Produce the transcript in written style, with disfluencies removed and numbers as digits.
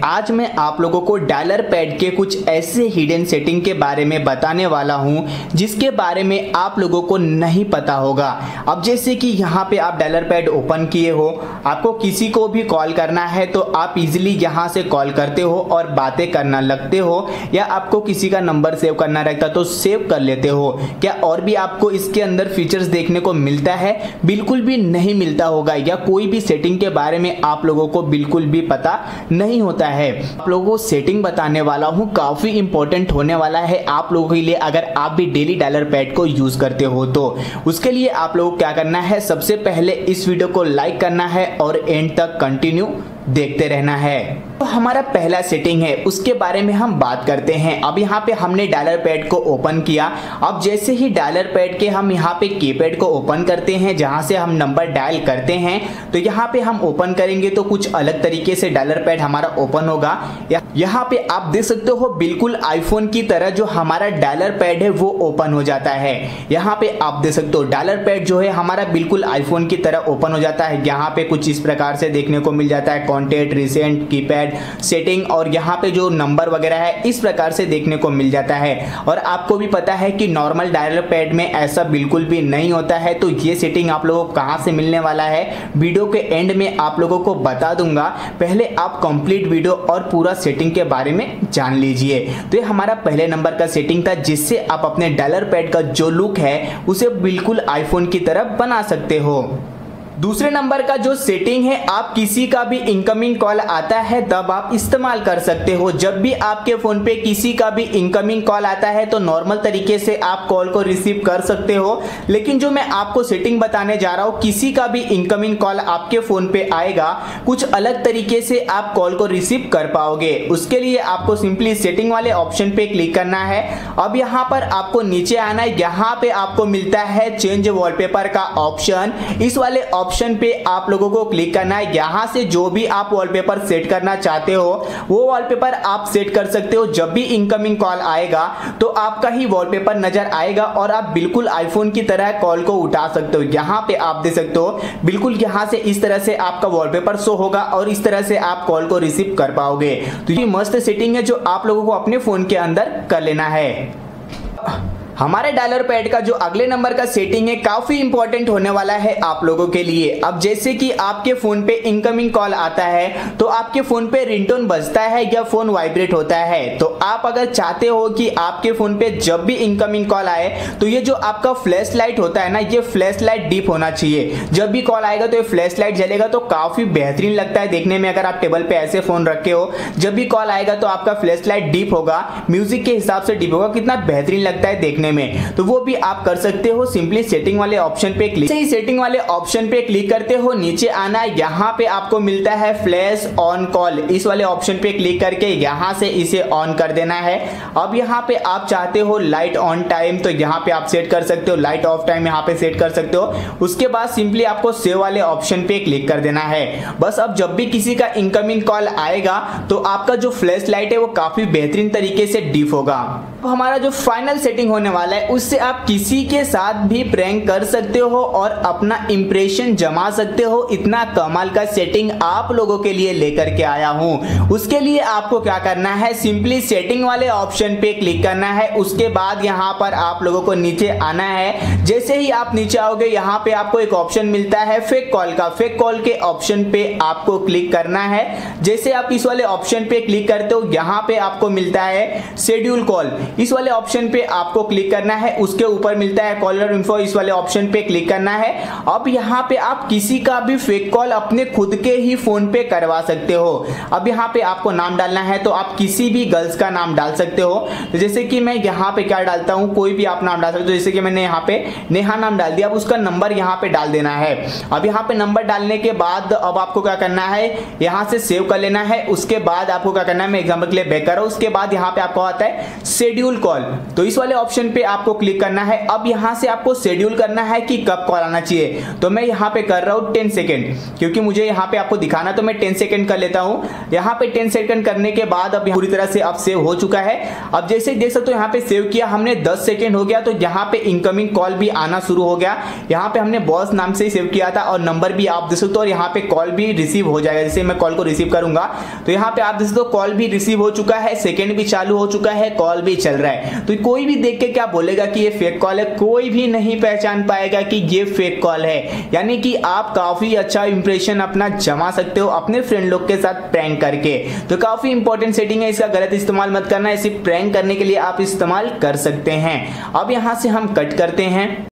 आज मैं आप लोगों को डायलर पैड के कुछ ऐसे हिडन सेटिंग के बारे में बताने वाला हूं जिसके बारे में आप लोगों को नहीं पता होगा। अब जैसे कि यहाँ पे आप डायलर पैड ओपन किए हो, आपको किसी को भी कॉल करना है तो आप इजीली यहाँ से कॉल करते हो और बातें करना लगते हो, या आपको किसी का नंबर सेव करना रहता तो सेव कर लेते हो। क्या और भी आपको इसके अंदर फीचर्स देखने को मिलता है? बिल्कुल भी नहीं मिलता होगा, या कोई भी सेटिंग के बारे में आप लोगों को बिल्कुल भी पता नहीं होता है। आप लोगों को सेटिंग बताने वाला हूं, काफी इंपॉर्टेंट होने वाला है आप लोगों के लिए अगर आप भी डेली डायलर पैड को यूज करते हो तो। उसके लिए आप लोगों को क्या करना है, सबसे पहले इस वीडियो को लाइक करना है और एंड तक कंटिन्यू देखते रहना है। तो हमारा पहला सेटिंग है, उसके बारे में हम बात करते हैं। अब यहाँ पे हमने डायलर पैड को ओपन किया। अब जैसे ही डायलर पैड के हम यहाँ पे कीपैड को ओपन करते हैं, जहाँ से हम नंबर डायल करते हैं, तो यहाँ पे हम ओपन करेंगे तो कुछ अलग तरीके से डायलर पैड हमारा ओपन होगा। यहाँ पे आप देख सकते हो बिल्कुल आईफोन की तरह जो हमारा डायलर पैड है वो ओपन हो जाता है। यहाँ पे आप देख सकते हो डायलर पैड जो है हमारा बिल्कुल आईफोन की तरह ओपन हो जाता है। यहाँ पे कुछ इस प्रकार से देखने को मिल जाता है, कॉन्टैक्ट, रिसेंट, कीपैड, सेटिंग, और यहाँ पे जो नंबर वगैरह है इस प्रकार से देखने को मिल जाता है। और आपको भी पता है कि नॉर्मल डायलर पैड में ऐसा बिल्कुल भी नहीं होता है। तो ये सेटिंग आप लोगों को कहां से मिलने वाला है वीडियो के एंड में आप लोगों को बता दूंगा। पहले आप कंप्लीट वीडियो और पूरा सेटिंग के बारे में जान लीजिए। तो ये हमारा पहले नंबर का सेटिंग था, जिससे आप अपने डायलर पैड का जो लुक है उसे बिल्कुल आईफोन की तरह बना सकते हो। दूसरे नंबर का जो सेटिंग है, आप किसी का भी इनकमिंग कॉल आता है तब आप इस्तेमाल कर सकते हो। जब भी आपके फोन पे किसी का भी इनकमिंग कॉल आता है तो नॉर्मल तरीके से आप कॉल को रिसीव कर सकते हो, लेकिन जो मैं आपको सेटिंग बताने जा रहा हूं, किसी का भी इनकमिंग कॉल आपके फोन पे आएगा, कुछ अलग तरीके से आप कॉल को रिसीव कर पाओगे। उसके लिए आपको सिंपली सेटिंग वाले ऑप्शन पे क्लिक करना है। अब यहाँ पर आपको नीचे आना है, यहाँ पे आपको मिलता है चेंज वॉलपेपर का ऑप्शन। इस वाले ऑप्शन पे आप लोगों को क्लिक करना है। यहां से जो भी आप वॉलपेपर सेट करना चाहते हो वो वॉलपेपर आप सेट कर सकते हो। जब भी इनकमिंग कॉल आएगा तो आपका ही वॉलपेपर नजर आएगा और आप बिल्कुल आईफोन की तरह कॉल को उठा सकते हो। यहां पे आप देख सकते हो बिल्कुल यहां से इस तरह से आपका वॉलपेपर शो होगा और इस तरह से आप कॉल को रिसीव कर पाओगे। तो ये मस्त सेटिंग है जो आप लोगों को अपने फोन के अंदर कर लेना है। हमारे डायलर पैड का जो अगले नंबर का सेटिंग है काफी इंपॉर्टेंट होने वाला है आप लोगों के लिए। अब जैसे कि आपके फोन पे इनकमिंग कॉल आता है तो आपके फोन पे रिंगटोन बजता है या फोन वाइब्रेट होता है, तो आप अगर चाहते हो कि आपके फोन पे जब भी इनकमिंग कॉल आए तो ये जो आपका फ्लैश लाइट होता है ना, ये फ्लैश लाइट डीप होना चाहिए। जब भी कॉल आएगा तो ये फ्लैश लाइट जलेगा तो काफी बेहतरीन लगता है देखने में। अगर आप टेबल पे ऐसे फोन रखे हो, जब भी कॉल आएगा तो आपका फ्लैश लाइट डीप होगा, म्यूजिक के हिसाब से डीप होगा, कितना बेहतरीन लगता है देखने में। तो वो भी आप कर सकते हो। सिंपली सेटिंग वाले ऑप्शन पे क्लिक, सही सेटिंग वाले ऑप्शन पे क्लिक करते हो, नीचे आना है, यहाँ पे आपको मिलता है फ्लैश ऑन कॉल। इस वाले ऑप्शन पे क्लिक करके यहाँ से इसे ऑन कर देना है। अब यहाँ पे आप चाहते हो लाइट ऑन टाइम तो यहाँ पे आप सेट कर सकते हो, लाइट ऑफ टाइम यहाँ पे सेट कर सकते हो। उसके बाद सिंपली आपको सेव वाले ऑप्शन पे क्लिक कर देना है। बस अब जब भी किसी का इनकमिंग कॉल आएगा तो आपका जो फ्लैश लाइट है वो काफी बेहतरीन तरीके से डीप होगा। हमारा जो फाइनल सेटिंग होने वाला है उससे आप किसी के साथ भी प्रैंक कर सकते हो और अपना इंप्रेशन जमा सकते हो। इतना कमाल का सेटिंग आप लोगों के लिए लेकर के आया हूं। उसके लिए आपको क्या करना है, सिंपली सेटिंग वाले ऑप्शन पे क्लिक करना है। उसके बाद यहां पर आप लोगों को नीचे आना है। जैसे ही आप नीचे आओगे यहाँ पे आपको एक ऑप्शन मिलता है फेक कॉल का। फेक कॉल के ऑप्शन पे आपको क्लिक करना है। जैसे आप इस वाले ऑप्शन पे क्लिक करते हो यहाँ पे आपको मिलता है शेड्यूल कॉल। इस वाले ऑप्शन पे आपको क्लिक करना है। उसके ऊपर मिलता है कॉलर इन्फो, इस वाले ऑप्शन पे क्लिक करना है। अब यहाँ पे आप किसी का भी फेक कॉल अपने खुद के ही फोन पे करवा सकते हो। अब यहाँ पे आपको नाम डालना है तो आप किसी भी गर्ल्स का नाम डाल सकते हो। तो जैसे कि मैं यहाँ पे क्या डालता हूँ, कोई भी आप नाम डाल सकते हो। जैसे कि मैंने यहाँ पे नेहा नाम डाल दिया। अब उसका नंबर यहाँ पे डाल देना है। अब यहाँ पे नंबर डालने के बाद अब आपको क्या करना है, यहाँ से सेव कर लेना है। उसके बाद आपको क्या करना है, मैं एग्जाम्पल के लिए बैक कर रहा हूँ। उसके बाद यहाँ पे आपको आता है शेड्यूल शेड्यूल कॉल, तो इस वाले ऑप्शन पे आपको क्लिक करना है। अब यहाँ से आपको शेड्यूल करना है कि कब कॉल आना चाहिए, तो मैं यहाँ पे कर रहा हूँ 10 सेकेंड, क्योंकि मुझे यहाँ पे आपको दिखाना, तो मैं 10 सेकेंड कर लेता हूँ। यहाँ पे 10 सेकेंड करने के बाद अब पूरी तरह से अब सेव हो चुका है। अब जैसे देख सकते हो यहाँ पे सेव किया हमने, 10 सेकेंड हो गया, तो यहाँ पे इनकमिंग कॉल भी आना शुरू हो गया। यहाँ पे हमने बॉस नाम से ही सेव किया था और नंबर भी आप देख सकते हो, और यहाँ पे कॉल भी रिसीव हो जाएगा। जैसे मैं कॉल को रिसीव करूंगा तो यहाँ पे आप देख सकते हो कॉल भी रिसीव हो चुका है, सेकंड भी चालू हो चुका है, कॉल भी चल रहा है। तो कोई भी देख के क्या बोलेगा कि ये फेक कॉल है, कोई भी नहीं पहचान पाएगा कि ये फेक कॉल है। यानी कि आप काफी अच्छा इंप्रेशन अपना जमा सकते हो अपने फ्रेंड लोग के साथ प्रैंक करके। तो काफी इंपॉर्टेंट सेटिंग है, इसका गलत इस्तेमाल मत करना, इसे प्रैंक करने के लिए आप इस्तेमाल कर सकते हैं। अब यहाँ से हम कट करते हैं।